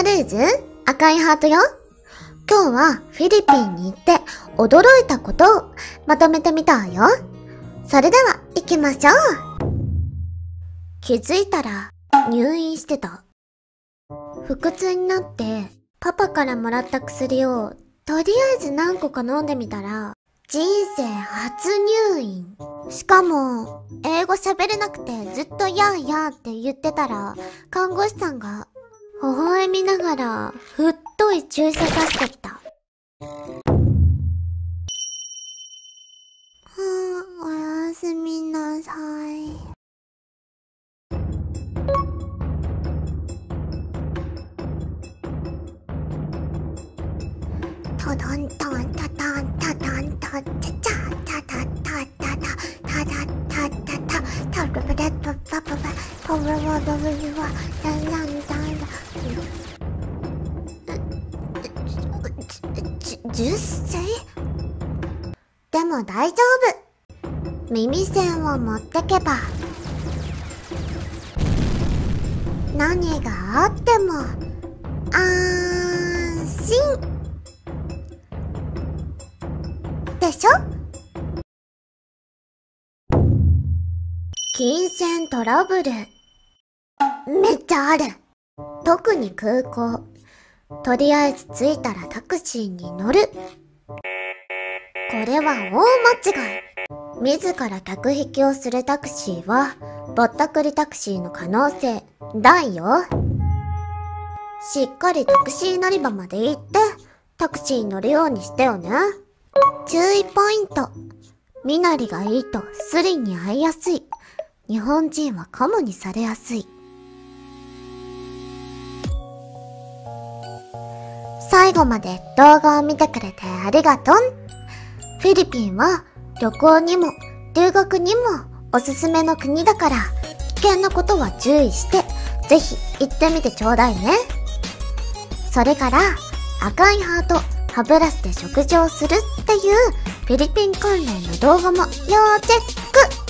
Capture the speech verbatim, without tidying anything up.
アルージュ赤いハートよ。今日はフィリピンに行って驚いたことをまとめてみたわよ。それでは行きましょう。気づいたら入院してた。腹痛になってパパからもらった薬をとりあえず何個か飲んでみたら人生初入院。しかも英語喋れなくてずっとやーやーって言ってたら看護師さんが微笑みながら太い注射刺してきた。はぁ、おやすみなさい。トドントンタタンタタンタンチャチャタタタタタタタタタタタルブレッドパパパパブルワドブルワランランダンじゅっさいでも大丈夫。耳栓を持ってけば何があっても安心でしょ。金銭トラブルめっちゃある。特に空港。とりあえず着いたらタクシーに乗る。これは大間違い。自ら客引きをするタクシーはぼったくりタクシーの可能性大よ。しっかりタクシー乗り場まで行ってタクシーに乗るようにしてよね。注意ポイント。身なりがいいとスリに遭いやすい。日本人はカモにされやすい。最後まで動画を見てくれてありがとう。フィリピンは旅行にも留学にもおすすめの国だから危険なことは注意してぜひ行ってみてちょうだいね。それから赤いハート歯ブラシで食事をするっていうフィリピン関連の動画も要チェック。